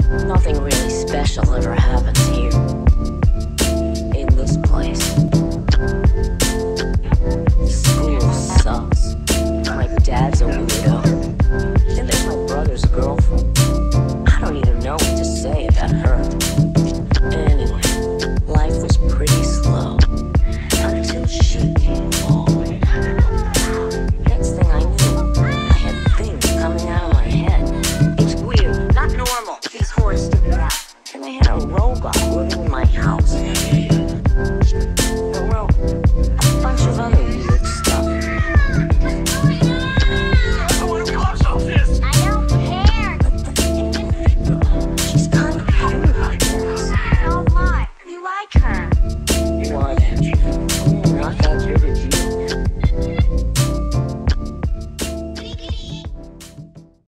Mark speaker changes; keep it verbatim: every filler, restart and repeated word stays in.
Speaker 1: Nothing really special ever happens here, in this place. School sucks. My dad's a weirdo.